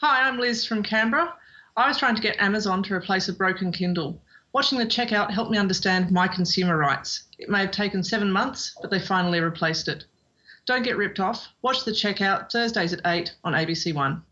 Hi, I'm Liz from Canberra. I was trying to get Amazon to replace a broken Kindle. Watching the checkout helped me understand my consumer rights. It may have taken 7 months, but they finally replaced it. Don't get ripped off. Watch the checkout Thursdays at 8 on ABC1.